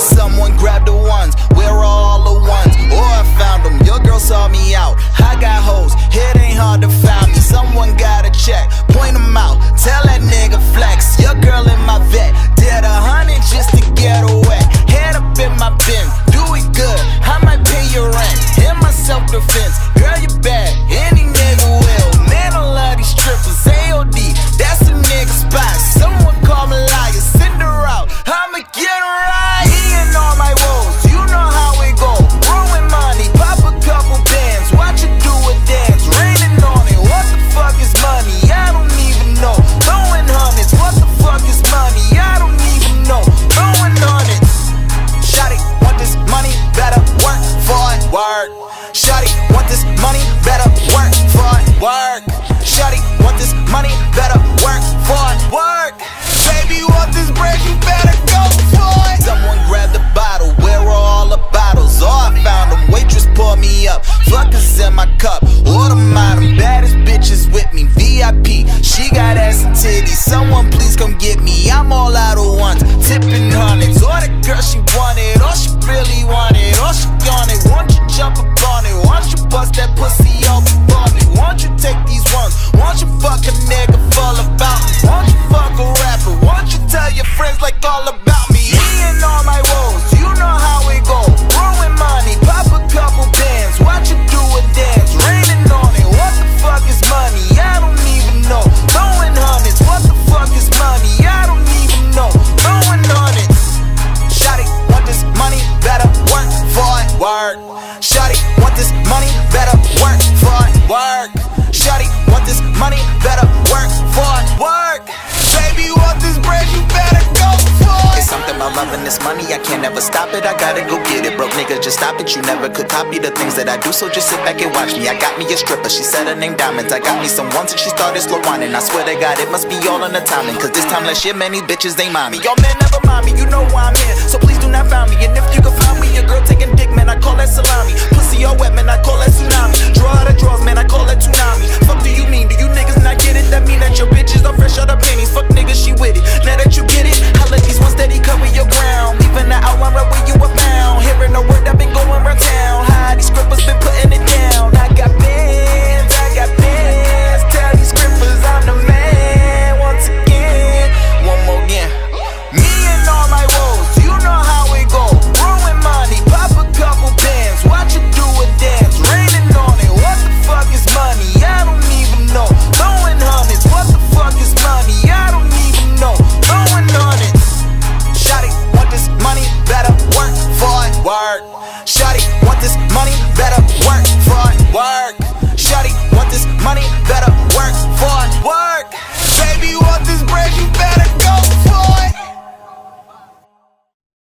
Someone grab the ones, where are all the ones? Oh, I found them, your girl saw me out. I got hoes, it ain't hard to find me. Someone gotta check, point them out, tell that nigga flex. Your girl in my vet, did 100 just to get away. Head up in my bin, do it good, I might pay your rent. In my self-defense, girl you bad, any nigga will. Man, I love these strippers, AOD, that's a nigga spot. Someone call me liar, send her out, I'ma get her right. Me and all my woes, you know how it go. Growing money, pop a couple bands, watch it do a dance. Raining on it, what the fuck is money? I don't even know. Throwing hundreds, what the fuck is money? I don't even know. Throwing hundreds. Shawty, want this money, better work for it. Work. Shawty, want this money, better work for it. Work. Shawty, want this money, better work for it. Work. Baby, want this bread, you better go for it. Someone grab the bottle, where are all the bottles? Oh, I found them, waitress pour me up. Fuckers in my cup, order mine. Them baddest bitches with me, VIP. She got ass and titties, someone please come get me. I'm all out of ones, tipping hundreds. Oh, the girl she wanted, oh she really wanted, oh she on it. Won't you jump up on it? Won't you bust that pussy up on me? Won't you take these ones? Won't you fuck a nigga full about me? Won't you fuck a rapper? Won't you tell your friends like all about me? Me and all my woes, you know how it go. Growing money, pop a couple bands, watch it do a dance. Raining on it, what the fuck is money? I don't even know. Throwing hundreds, what the fuck is money? I don't even know. Throwing hundreds. Shawty, want this money, better work for it. Work. Shawty, want this money, better work for it. Work. Shawty, want this money, better work for it. Work. Baby, want this bread, you better go for it. It's something about loving this money, I can't ever stop it. I gotta go get it, broke nigga, just stop it. You never could copy the things that I do, so just sit back and watch me. I got me a stripper, she said her name Diamonds. I got me some ones and she started slow whining. I swear to God, it must be all in the timing, cause this time last year, many bitches ain't mind me. Y'all men never mind me, you know why I'm here, so please do